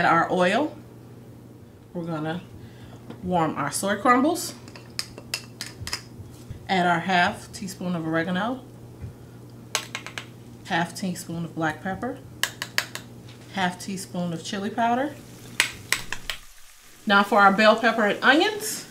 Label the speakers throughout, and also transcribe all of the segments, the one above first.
Speaker 1: add our oil. We're gonna warm our soy crumbles. Add our half teaspoon of oregano, half teaspoon of black pepper, half teaspoon of chili powder. Now for our bell pepper and onions.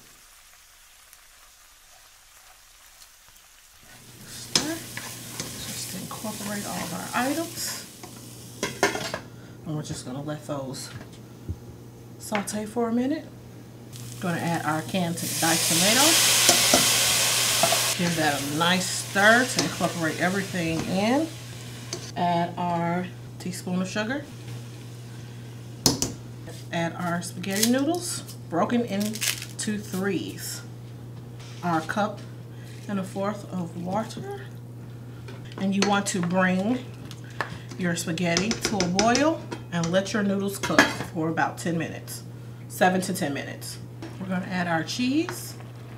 Speaker 1: Just incorporate all of our items. And we're just gonna let those saute for a minute. Going to add our canned diced tomato. Give that a nice stir to incorporate everything in. Add our teaspoon of sugar. Add our spaghetti noodles, broken into threes. Our 1.25 cups of water. And you want to bring your spaghetti to a boil and let your noodles cook for about 10 minutes, 7 to 10 minutes. We're going to add our cheese.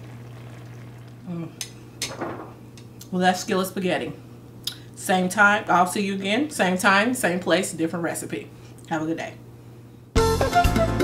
Speaker 1: Well, that's Skillet Spaghetti. Same time, I'll see you again. Same time, same place, different recipe. Have a good day.